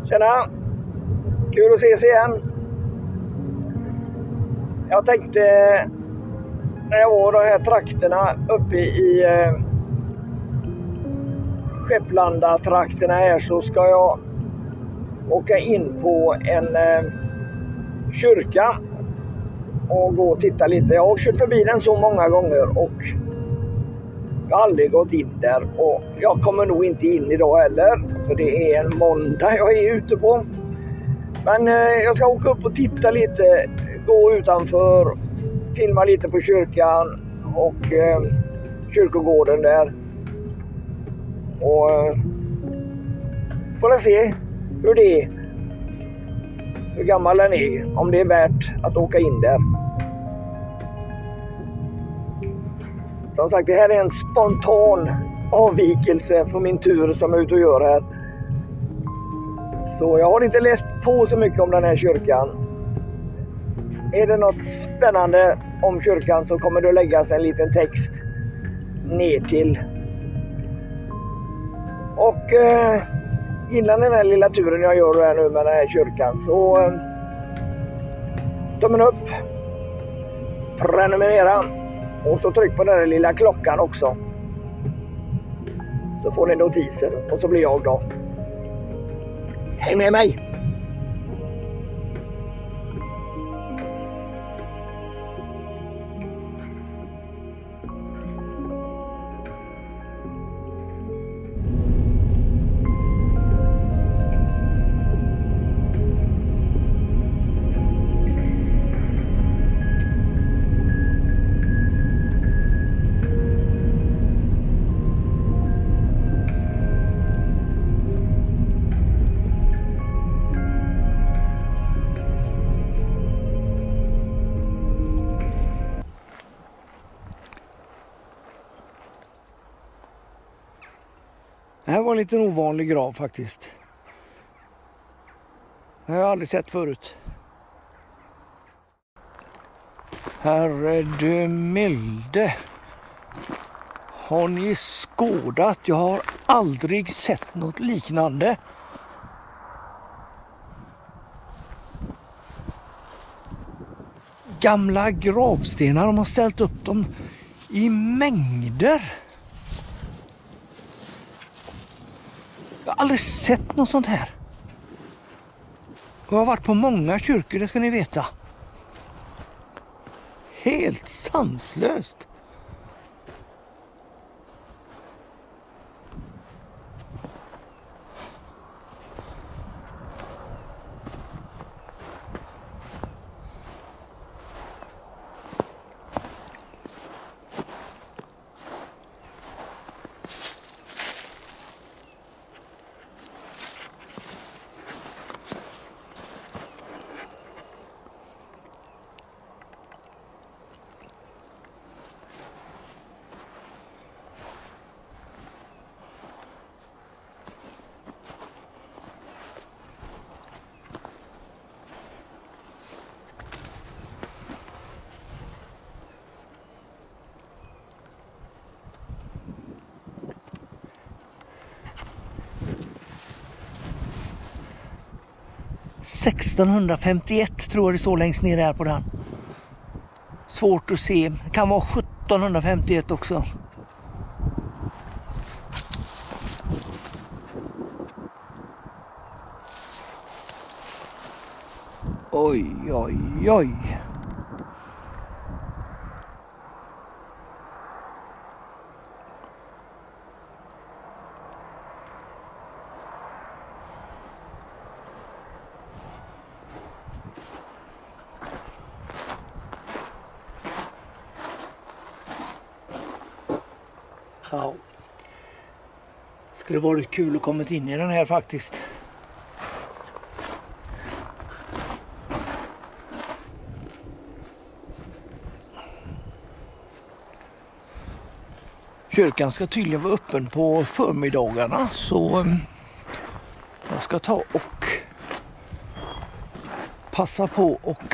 Tjena! Kul att ses igen. Jag tänkte när jag var i de här trakterna uppe i Skepplanda-trakterna här, så ska jag åka in på en kyrka och gå och titta lite. Jag har kört förbi den så många gånger och jag har aldrig gått in där, och jag kommer nog inte in idag heller, för det är en måndag jag är ute på. Men jag ska åka upp och titta lite, gå utanför, filma lite på kyrkan och kyrkogården där. Och får se hur det är, hur gammal den är, om det är värt att åka in där. Som sagt, det här är en spontan avvikelse från min tur som jag är ute och gör här. Så jag har inte läst på så mycket om den här kyrkan. Är det något spännande om kyrkan så kommer det att läggas en liten text ner till. Och innan den här lilla turen jag gör här nu med den här kyrkan, så tummen upp, prenumerera och så tryck på den här lilla klockan också. Så får ni notiser och så blir jag då. Häng med mig! Det här var en liten ovanlig grav faktiskt. Det har jag aldrig sett förut. Herre milde. Har ni skådat? Jag har aldrig sett något liknande. Gamla gravstenar, de har ställt upp dem i mängder. Jag har aldrig sett något sånt här. Jag har varit på många kyrkor, det ska ni veta. Helt sanslöst. –1651 tror jag det står längst ner här på den. Svårt att se. Det kan vara 1751 också. Oj, oj, oj. Ja. Skulle varit kul att komma in i den här faktiskt. Kyrkan ska tydligen vara öppen på förmiddagarna, så jag ska ta och passa på och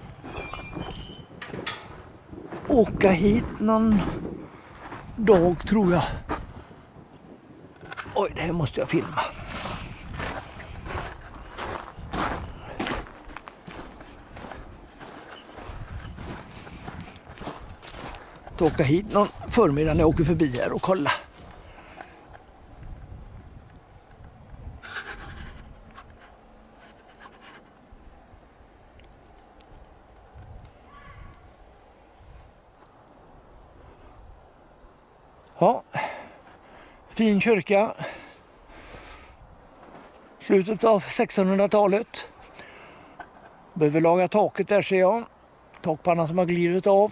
åka hit någon dag tror jag. Oj, det här måste jag filma. att åka hit någon förmiddag när jag åker förbi här och kolla. Ja, fin kyrka. Slutet av 1600-talet. Behöver laga taket där, ser jag. Takpannan som har glidit av.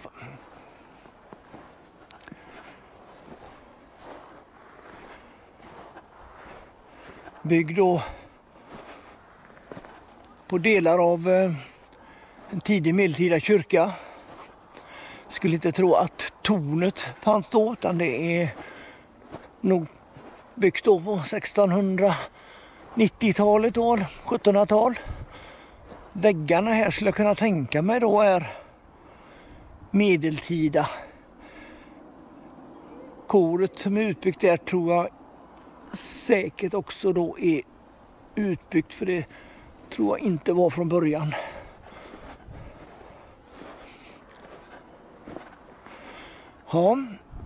Byggd då på delar av en tidig medeltida kyrka. Skulle inte tro att tornet fanns då, utan det är nog byggt då på 1690-talet då, 1700-tal. Väggarna här skulle jag kunna tänka mig då är medeltida. Koret som är utbyggt där tror jag säkert också då är utbyggt, för det tror jag inte var från början. Ja.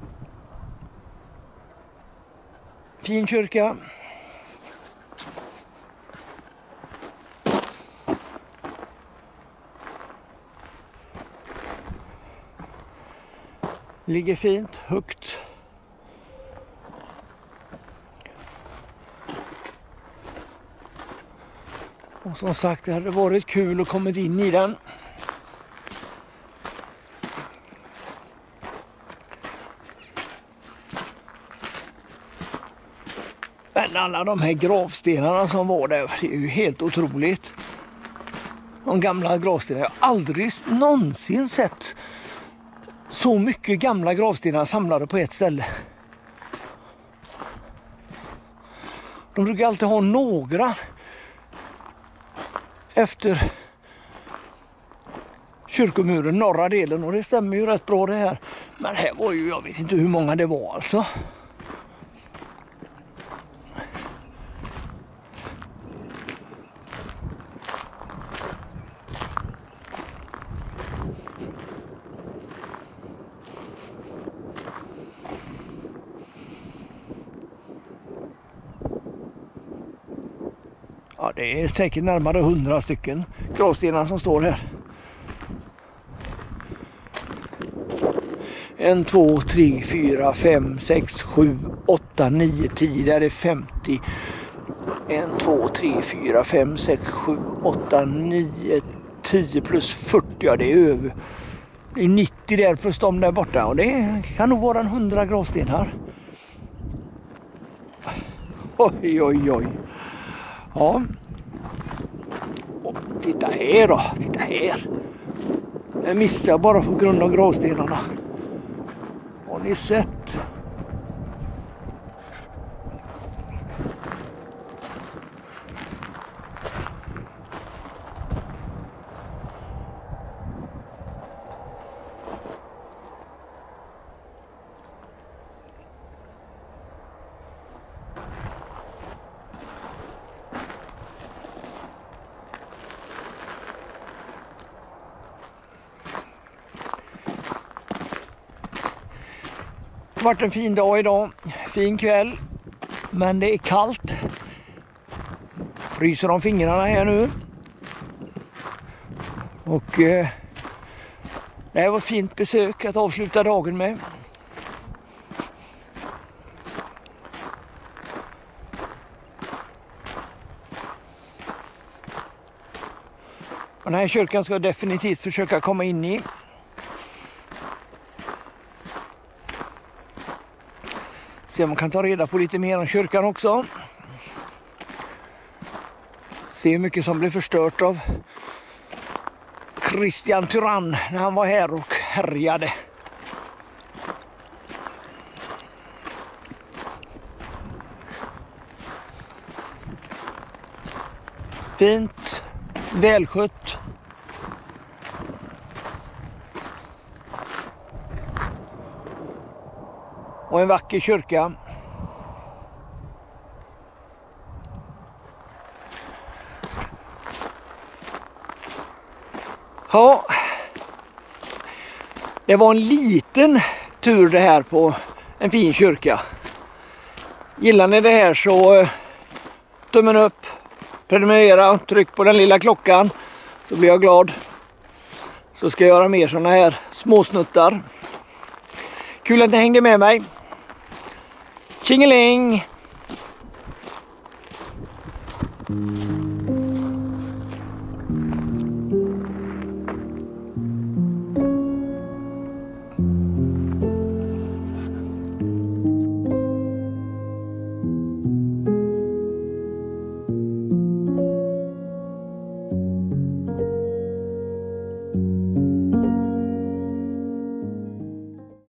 Fin kyrka. Ligger fint, högt. Och som sagt, det hade varit kul att komma in i den. Men alla de här gravstenarna som var där, det är ju helt otroligt. De gamla gravstenarna, jag har aldrig någonsin sett så mycket gamla gravstenar samlade på ett ställe. De brukar alltid ha några efter kyrkomuren, norra delen, och det stämmer ju rätt bra det här. Men här var ju, jag vet inte hur många det var alltså. Ja, det är säkert närmare 100 stycken gravstenar som står här. 1, 2, 3, 4, 5, 6, 7, 8, 9, 10. Där är 50. 1, 2, 3, 4, 5, 6, 7, 8, 9, 10 plus 40. Ja, det är över. Det är 90 där plus de där borta. Och det kan nog vara en 100 gravstenar. Oj, oj, oj. Ja. Och titta här då. Titta här. Jag missar bara på grund av gravstenarna. Har ni sett? Det har varit en fin dag idag, fin kväll, men det är kallt. Fryser om fingrarna här nu. Och det var ett fint besök att avsluta dagen med. Den här kyrkan ska jag definitivt försöka komma in i. Se om man kan ta reda på lite mer om kyrkan också. Se hur mycket som blev förstört av Kristian Tyrann när han var här och härjade. Fint, välskött. Och en vacker kyrka. Ja, det var en liten tur det här på en fin kyrka. Gillar ni det här så tummen upp, prenumerera, tryck på den lilla klockan så blir jag glad. Så ska jag göra mer sådana här småsnuttar. Kul att ni hängde med mig. Tjingeling!